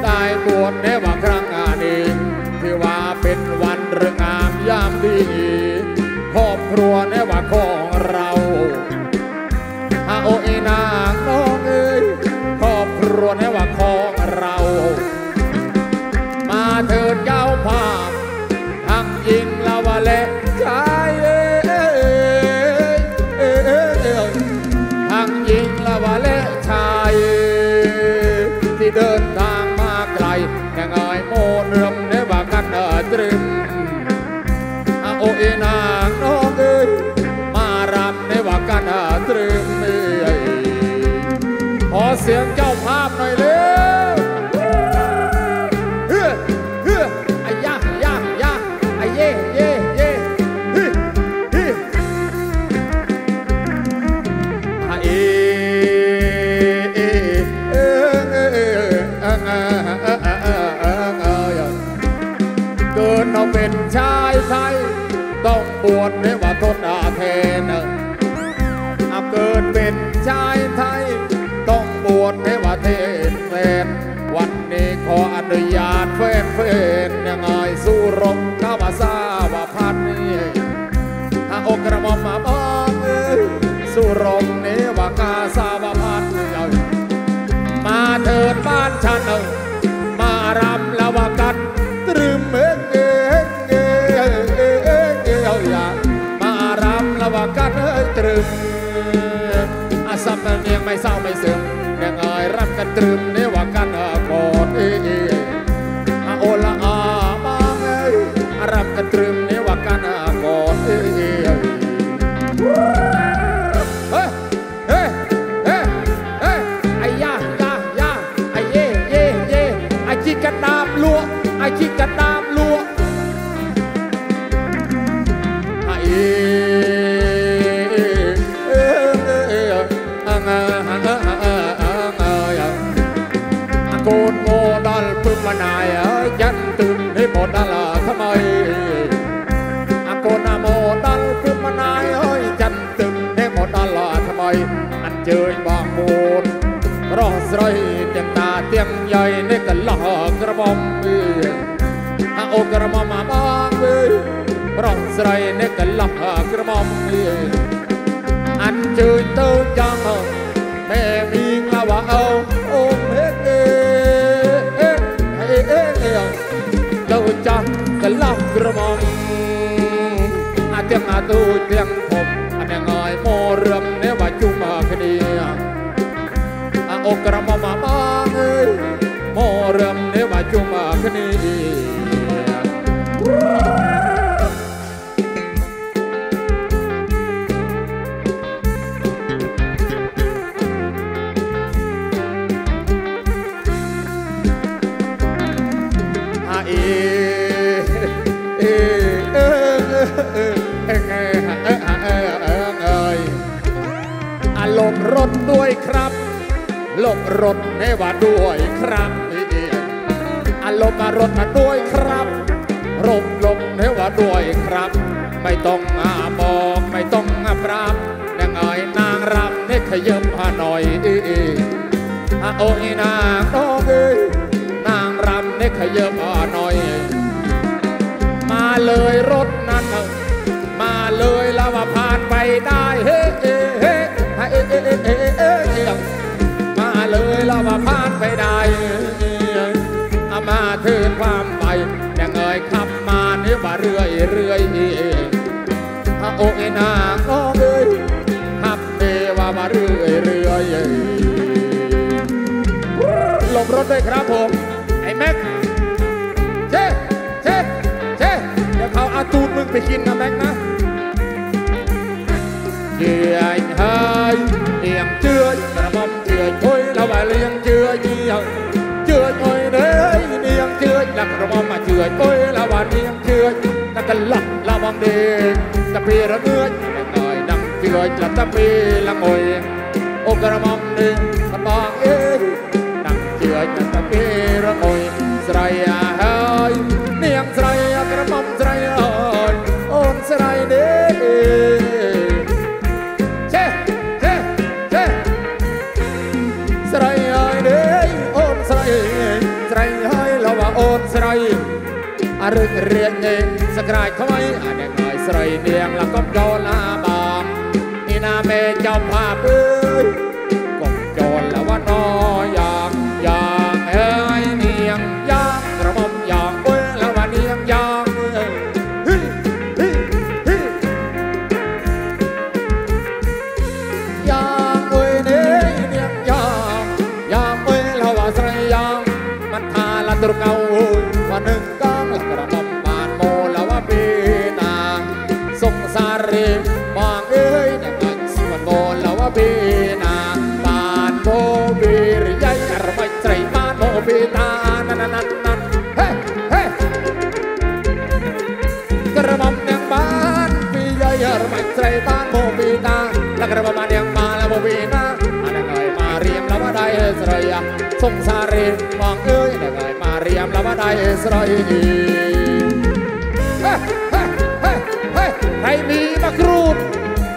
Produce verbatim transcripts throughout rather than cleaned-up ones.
ตายบวชในว่าครั้งนี้ที่ว่าเป็นวันเรื่องงามยามดีครอบครัวในว่าของเราอาโอยนางน้องเอ้ยครอบครัวในว่าของเรามาเถิดเจ้าภาพทั้งหญิงละวะและชายทั้งหญิงละวะและชายที่เดินทางมาไกลยังไงโมเนือมในว่ากันเออตรึมโอ้ยนางน้องเอ้ยมารำในว่ากันเออตรึมขอเสียงเจ้าภาพหน่อยเร็วเฮ้อเฮ้อไอ้ยะยะยะไอ้เย่เย่เย่เฮ้อเฮ้อไอ้เอ๋เอ๋เอ๋เอ๋เกิดเราเป็นชายไทยต้องบวชในว่าทนอาเทนเกิดเป็นชายไทยต้องบวชในว่าเทนแฟนวันนี้ขออนุญาตแฟนแฟนยังไงสู้รบข้าวซาว่าพันนี่ถ้าอกกระหม่อมมาบ้างสู้รบในว่ากาซาว่าพันมาเถิดบ้านฉันมารำละว่ากันตรึมเองเองเองเองเองเองมารำละว่ากันตรึมอาสัมเนียงไม่เศร้าไม่เสื่อมยังไงรับกันตรึมเนว่ากันกอดเออโอละอามาเอ้ยรับกันตรึมเนว่ากันกอดเอเฮ้เฮ้เฮ้เฮ้ไอ้ยายายาไอ้เย่เย่เย่ไอ้จิกกันดามลัวไอ้จิกกันดามลัวไอ้โกนโมดัลพึ่งมานายยันตึงให้โมดัลทำไมโกนโมดัลพึ่งมานายยันตึงให้โมดัลทำไมอันเจยบางมูลรอสไรเตียงตาเตียงใหญ่ในกันหลอกกระบอมโอกระบอมมาบ้างรอสไรในกันหลอกกระบอมอันเจยเต้าจังแม่มีงาว่าเอาโอ้เฮ้เอ๋เอ๋เอ๋เอ๋เต้าจังกันหลอกกระบอมอาเตียงอาตูเตียงผมอันยังไงโมเรื่องเนว่าจุมาคดีโอกระบอมมาบ้างโมเรื่องเนว่าจุมาคดีลงรถด้วยครับลงรถให้ว่าด้วยครับอารมณ์รถมาด้วยครับรมลมให้ว่าด้วยครับไม่ต้องอาบอกไม่ต้องอาปราบยังไงนางรำให้ขยับหน่อยโอ้ยนางน้องเอ้ยนางรำให้ขยับหน่อยมาเลยรถนั้นมาเลยแล้วว่าผ่านไปได้เฮ้เฮ้เฮ้เฮ้เฮ้เฮ้เฮ้มาเลยแล้วว่าผ่านไปได้เอามาเถิดความไปยังเงยขับมาเนี่ยว่าเรื่อยเรื่อยโอ้ยนางน้องเอ้ยขับเนว่ามาเรื่อยเรื่อยหลบรถด้วยครับผมไอ้แม็กเช่เช่เช่เดี๋ยวเขาเอาตูดมึงไปกินนะแม็กนะเจียงหายเจียงเจือยกระหม่อมเจือยช่วยเราไปเลี้ยงเจือยเจียงเจือยช่วยเด้อเลี้ยงเจือยแล้วกระหม่อมมาเจือยช่วยเราไปเลี้ยงเจือยแล้วกันหลับเราบังเด็กตะเพียระเงยหน่อยดังเจือยจับตะเพียละงอยโอกระหม่อมหนึ่งกระบอกเอ้ดังเจือยจับตะเพียระงอยสไรหายเลี้ยงสไรกระหม่อมสไรหายโอนสไรเด้สไรเด้โอนสไรสไรอารึกเรียนเองสกายเขาไว้อาเด็กน้อยใส่เนียงแล้วก็โยนลาบามนี่นาเมเจ้าภาพเอ้ยก็โยนแล้วว่านอยางยางเอ้ยเนียงยางกระหม่อมยางเอ้ยแล้วว่าเนียงยางยางเอ้ยเนียงยางยางเอ้ยแล้วว่าใส่ยางมันทาละตุกเอาวันหนึ่งก็กระหม่อมบานโมแล้วว่าปีนาสงสารเรีมองเอ้ยเนี่ยมันสวนโมแล้วว่าปีนาบานโมบีรใหญ่ระไม่ใจบานโมปีตานั่นนั่นนั่นเฮ้เฮ้กระหม่อมเนี่ยบานปีใหญ่ระไม่ใจบานโมปีตาแล้วกระหม่อมเนี่ยบานแล้วโมปีนาอันนั้นไงมาเรียมแล้วว่าได้สระยสงสารเรีมองเอ้ยเนี่ยไงมาเรียมแล้วว่าได้สระยใครมีมะกรูด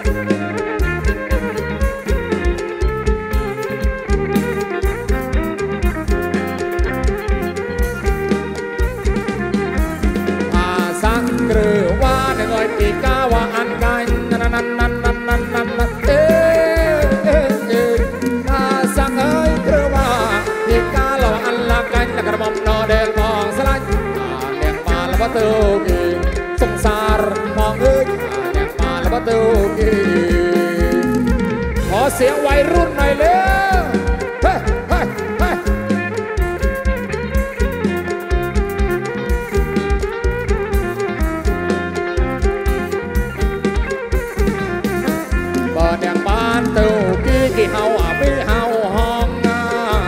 อาสังหรือว่าในเงยปีกาว่าอันกันนั่นนั่นนั่นนั่นนั่นนั่นนั่นเอ๊ะเอ๊ะเอ๊ะอาสังเอ้ยหรือว่าปีกาเราอันละกันนักระบำนอเดินมองสลายเลี้ยงมาแล้วว่าตัวกีสงสารมองเอ้ยประตูกีขอเสียงวัยรุ่นหน่อยเร็วเฮ้เฮ้เฮ้เปิดอย่างบ้านตู้กีกี่เฮาอ่ะพี่เฮาห้องนา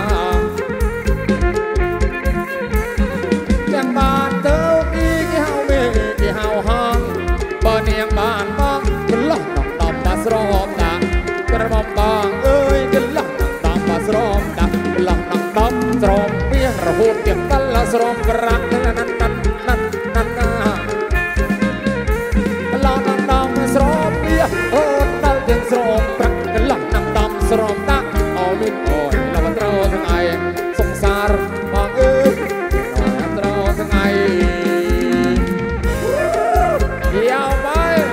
อย่างบ้านตู้กีกี่เฮาพี่กี่เฮาห้องเปิดอย่างบ้านบ้องหลังน้องตอมบาสรอมดากระหม่อมบางเอ้ยกันหลังน้องตอมบาสรอมดาหลังน้องตอมสรอมเบี้ยระหูเก็บกันละสรอมกรักนั่นนั่นนั่นนั่นนั่นนะหลังน้องตอมสรอมเบี้ยโอ้ตั้งเตียงสรอมกรักกันหลังน้องตอมสรอมดาเอามิดโอ้ยเราวันเราทั้งไงสงสารบางเอ้ยน้อยเราทั้งไงเดี๋ยวไป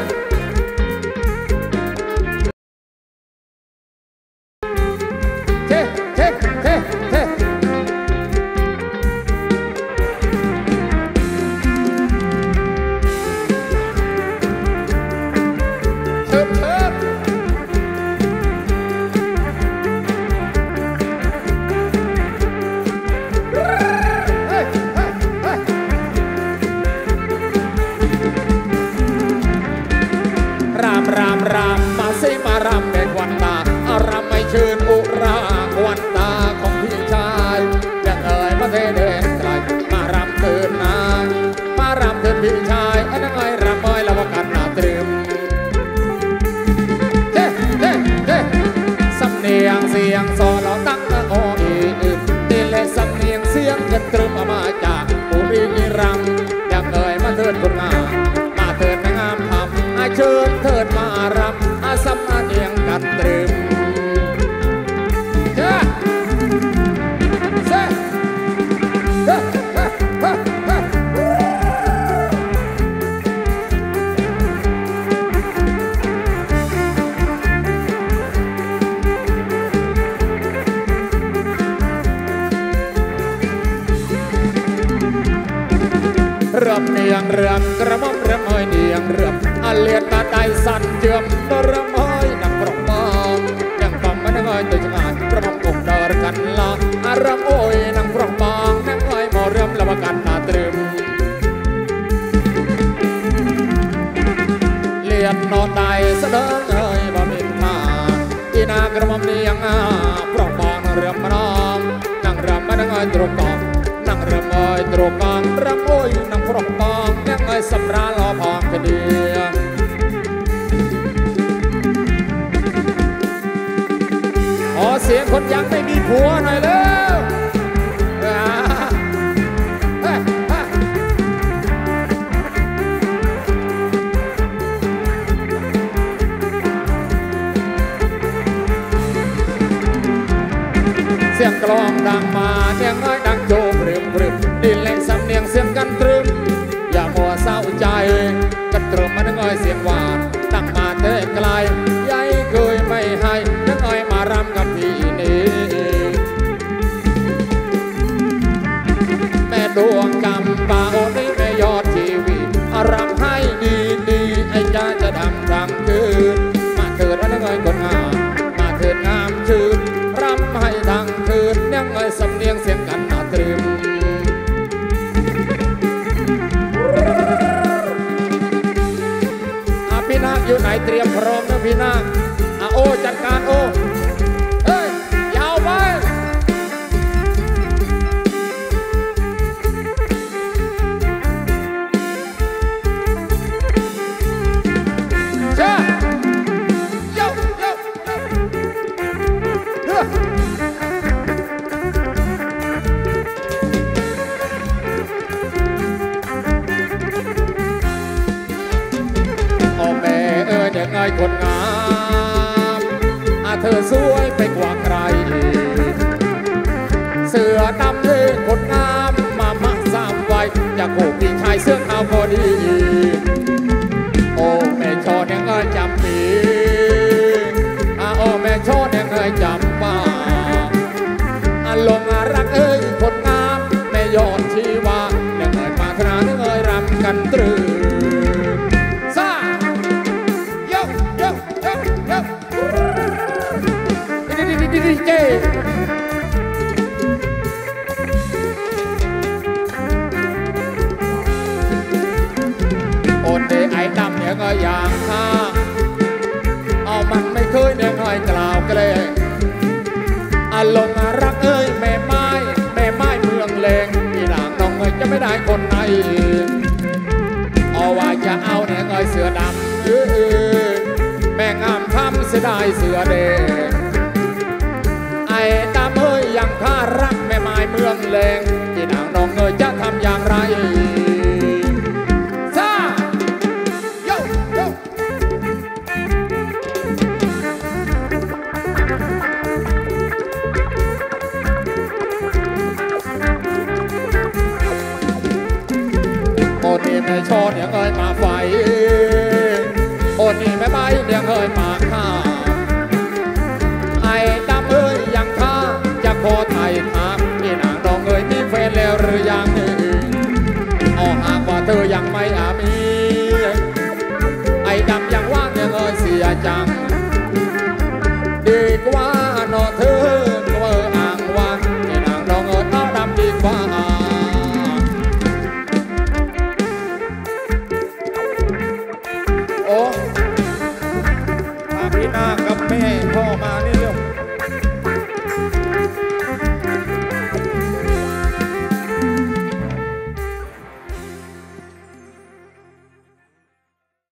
พี่ชายอันนั้นไงรำมอยแล้วว่ากันนาตรึมเฮ้เฮ้เฮ้สำเนียงเสียงซอเราตั้งตะโออีนี่แหละสำเนียงเสียงกันตรึมมาจากปุรีรำอยากเอ่ยมาเถิดคนงามมาเถิดงามทำอาเชิญเถิดมารำอาสำเนียงกันตรึมเฮ้เฮ้เฮ้เฮ้เฮ้เริ่มเนียงเรื่องกระหม่อมเริ่มเอ้ยเนียงเรื่องอาเลียนตาได้สั่นเจือมเริ่มเอ้ยนักปรองมองยังฟังมันเอ้ยตัวจังงานกระหม่อมกงเดินกันละอารมณ์โอ้ยนักปรองมองนักเอ้ยมอเริ่มละว่ากันตาตรึมเลียนนอนได้เสด็จเอ้ยบ่มีมาอีนากระหม่อมเนียงอาปรองมองเริ่มมาน้องนักเริ่มมันเอ้ยตรงกองนังเริ่มเอ้ยตรงกองรำโอ้ยนังปรองปองนังเอ้ยสำราญลอพองกระเดียขอเสียงคนยังไม่มีผัวหน่อยเร็วเสียงกลองดังมาเสียงน้อยดังโจมเรียมเรียมดินเล่นสำเนียงเสียงพี่นาคอาโอจัดการโอเฮ้ยยาวไปเจ้าโยโยเฮ้ยโอ้แม่เอ้ยเด็กไงคนงามอาเธอสวยไปกว่าใครเสือดำเท่คนงามมามาสามไว้อยากโอบพี่ชายเสื้อขาวพอดีโอ้แม่ชอเด็กไงจำปีอาโอ้แม่ชอเด็กไงจำป่าอาลงอารักเอ้ยคนงามแม่ยอดชีวาเด็กไงมาขนาดเด็กไงรำกันตรึซ่าโยโยโยโยดีดีดีดีเจโอนเดไอ้ดำเนี่ยก็อย่างข้าเอามันไม่เคยเนี่ยง่อยกล่าวเกลอารมณ์รักเอ้ยแม่ไม้แม่ไม้เมืองเลงพี่หลังน้องเอ้ยจะไม่ได้คนไหนเอาว่าจะเอาเนี่ยง่อยเสือดำเออแม่งามทำเสียดายเสือเดงไอ้ดำเอ้ยยังข้ารักแม่ไม้เมืองเลงพี่หลังน้องเอ้ยจะทำอย่างไรโอ้นี่แม่ชอเนี่ยเอ้ยมาไฟโอ้นี่แม่ใบเนี่ยเอ้ยมาข้าไอ้ดำเอ้ยยังข้าจะขอไทยถามพี่นางน้องเอ้ยมีแฟนแล้วหรือยัง